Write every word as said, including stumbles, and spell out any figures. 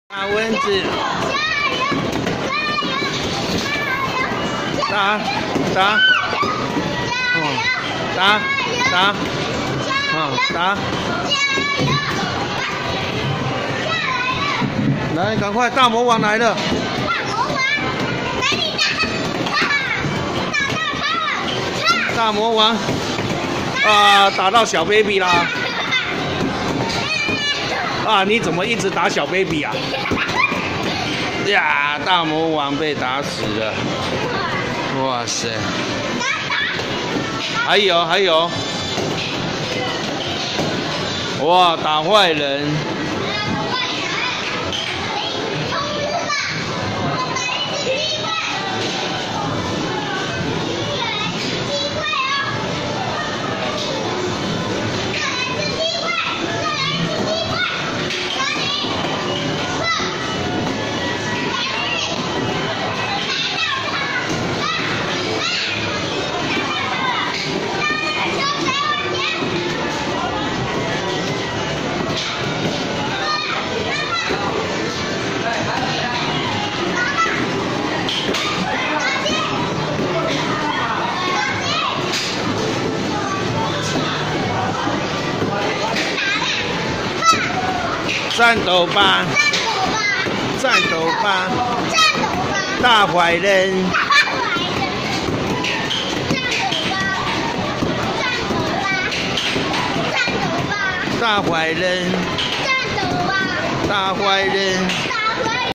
打蚊子，打打，嗯，打打，嗯打，来，赶快，大魔王来了！ 大魔王，哪里呢？我打到他了！ 大魔王，啊，打到小 baby 啦！啊，你怎么一直打小 baby 啊？呀，大魔王被打死了！哇塞！还有还有，哇，打坏人！战斗吧！战斗吧！大坏人！大坏人！大坏人！